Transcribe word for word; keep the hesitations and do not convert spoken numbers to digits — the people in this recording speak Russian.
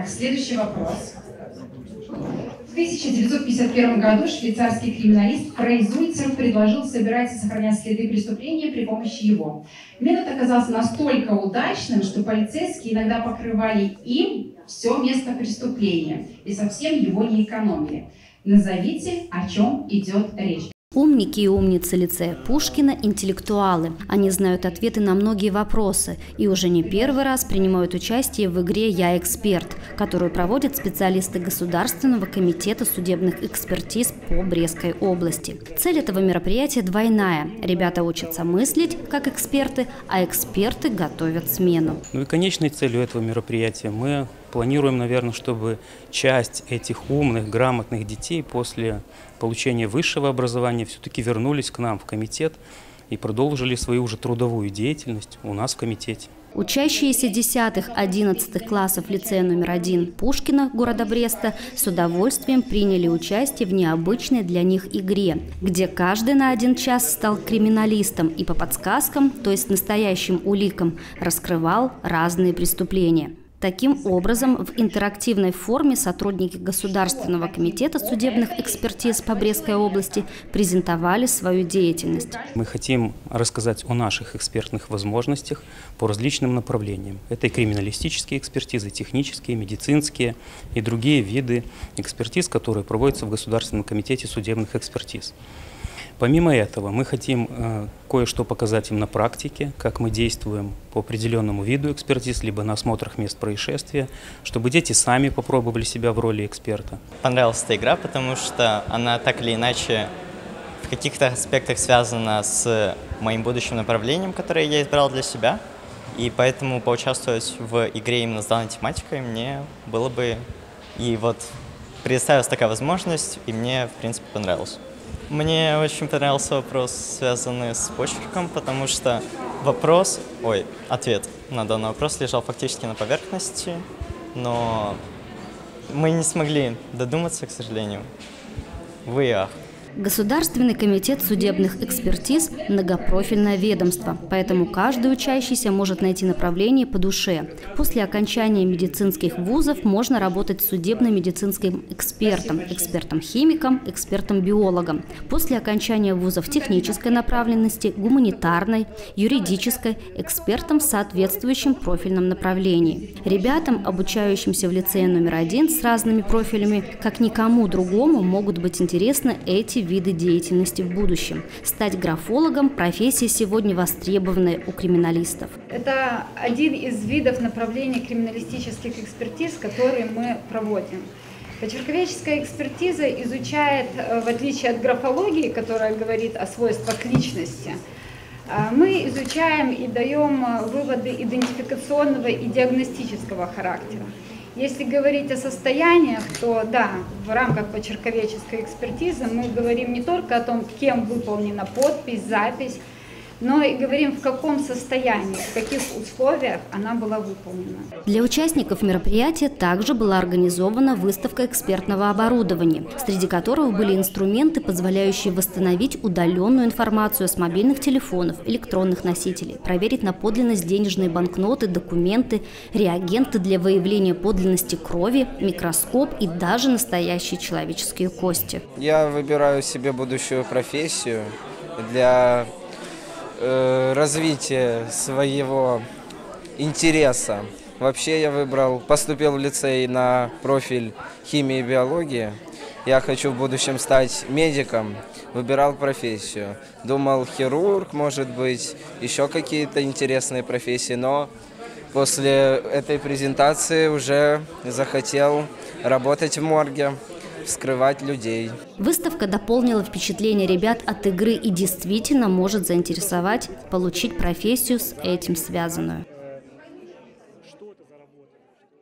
Так, следующий вопрос. В тысяча девятьсот пятьдесят первом году швейцарский криминалист Фрей Зульцер предложил собирать и сохранять следы преступления при помощи его. Метод оказался настолько удачным, что полицейские иногда покрывали им все место преступления и совсем его не экономили. Назовите, о чем идет речь. Умники и умницы лицея Пушкина – интеллектуалы. Они знают ответы на многие вопросы и уже не первый раз принимают участие в игре «Я эксперт», которую проводят специалисты Государственного комитета судебных экспертиз по Брестской области. Цель этого мероприятия двойная. Ребята учатся мыслить как эксперты, а эксперты готовят смену. Ну и конечной целью этого мероприятия мы планируем, наверное, чтобы часть этих умных, грамотных детей после получения высшего образования все-таки вернулись к нам в комитет и продолжили свою уже трудовую деятельность у нас в комитете. Учащиеся десятых-одиннадцатых классов лицея номер один Пушкина города Бреста с удовольствием приняли участие в необычной для них игре, где каждый на один час стал криминалистом и по подсказкам, то есть настоящим уликам, раскрывал разные преступления. Таким образом, в интерактивной форме сотрудники Государственного комитета судебных экспертиз по Брестской области презентовали свою деятельность. Мы хотим рассказать о наших экспертных возможностях по различным направлениям. Это и криминалистические экспертизы, технические, медицинские и другие виды экспертиз, которые проводятся в Государственном комитете судебных экспертиз. Помимо этого, мы хотим э, кое-что показать им на практике, как мы действуем по определенному виду экспертиз, либо на осмотрах мест происшествия, чтобы дети сами попробовали себя в роли эксперта. Понравилась эта игра, потому что она так или иначе в каких-то аспектах связана с моим будущим направлением, которое я избрал для себя. И поэтому поучаствовать в игре именно с данной тематикой мне было бы... И вот предоставилась такая возможность, и мне, в принципе, понравилось. Мне очень понравился вопрос, связанный с почерком, потому что вопрос, ой, ответ на данный вопрос лежал фактически на поверхности, но мы не смогли додуматься, к сожалению. Вы ах. Государственный комитет судебных экспертиз – многопрофильное ведомство, поэтому каждый учащийся может найти направление по душе. После окончания медицинских вузов можно работать судебно-медицинским экспертом, экспертом-химиком, экспертом-биологом. После окончания вузов технической направленности, гуманитарной, юридической, экспертом в соответствующем профильном направлении. Ребятам, обучающимся в лицее номер один с разными профилями, как никому другому могут быть интересны эти виды деятельности в будущем. Стать графологом – профессия сегодня востребованная у криминалистов. Это один из видов направлений криминалистических экспертиз, которые мы проводим. Почерковедческая экспертиза изучает, в отличие от графологии, которая говорит о свойствах личности, мы изучаем и даем выводы идентификационного и диагностического характера. Если говорить о состояниях, то да, в рамках почерковедческой экспертизы мы говорим не только о том, кем выполнена подпись, запись, но и говорим, в каком состоянии, в каких условиях она была выполнена. Для участников мероприятия также была организована выставка экспертного оборудования, среди которого были инструменты, позволяющие восстановить удаленную информацию с мобильных телефонов, электронных носителей, проверить на подлинность денежные банкноты, документы, реагенты для выявления подлинности крови, микроскоп и даже настоящие человеческие кости. Я выбираю себе будущую профессию для развитие своего интереса. Вообще я выбрал, поступил в лицей на профиль химии и биологии. Я хочу в будущем стать медиком. Выбирал профессию. Думал, хирург, может быть, еще какие-то интересные профессии, но после этой презентации уже захотел работать в морге, вскрывать людей. Выставка дополнила впечатление ребят от игры и действительно может заинтересовать получить профессию с этим связанную.